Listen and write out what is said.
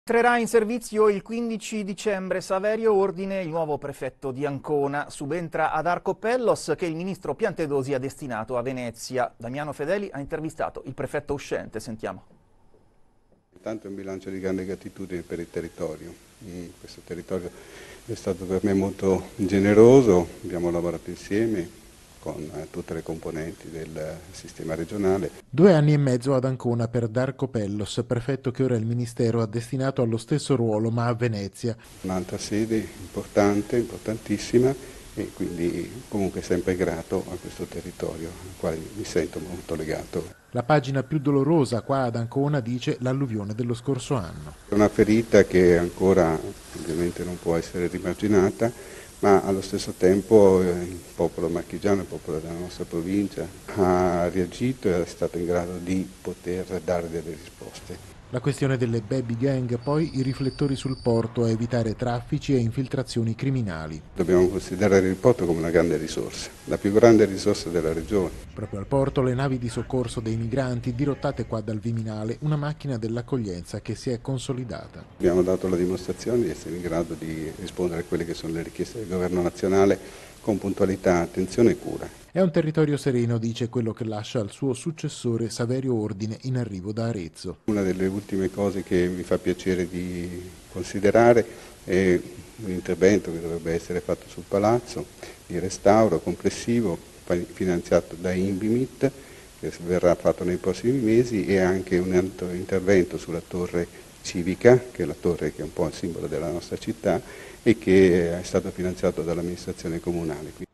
Entrerà in servizio il 15 dicembre. Saverio Ordine, il nuovo prefetto di Ancona. Subentra ad Arco Pellos, che il ministro Piantedosi ha destinato a Venezia. Damiano Fedeli ha intervistato il prefetto uscente. Sentiamo. Intanto è un bilancio di grande gratitudine per il territorio. Questo territorio è stato per me molto generoso, abbiamo lavorato insieme con tutte le componenti del sistema regionale. 2 anni e mezzo ad Ancona per Darco Pellos, prefetto che ora il Ministero ha destinato allo stesso ruolo ma a Venezia. Un'altra sede importante, importantissima, e quindi comunque sempre grato a questo territorio al quale mi sento molto legato. La pagina più dolorosa qua ad Ancona, dice, l'alluvione dello scorso anno. È una ferita che ancora ovviamente non può essere rimarginata, ma allo stesso tempo il popolo marchigiano, il popolo della nostra provincia ha reagito e è stato in grado di poter dare delle risposte. La questione delle baby gang, poi i riflettori sul porto a evitare traffici e infiltrazioni criminali. Dobbiamo considerare il porto come una grande risorsa, la più grande risorsa della regione. Proprio al porto le navi di soccorso dei migranti dirottate qua dal Viminale, una macchina dell'accoglienza che si è consolidata. Abbiamo dato la dimostrazione di essere in grado di rispondere a quelle che sono le richieste del governo nazionale con puntualità, attenzione e cura. È un territorio sereno, dice quello che lascia al suo successore Saverio Ordine in arrivo da Arezzo. Una delle ultime cose che mi fa piacere di considerare è un intervento che dovrebbe essere fatto sul palazzo di restauro complessivo finanziato da Invimit, che verrà fatto nei prossimi mesi, e anche un altro intervento sulla torre civica, che è la torre che è un po' il simbolo della nostra città e che è stato finanziato dall'amministrazione comunale.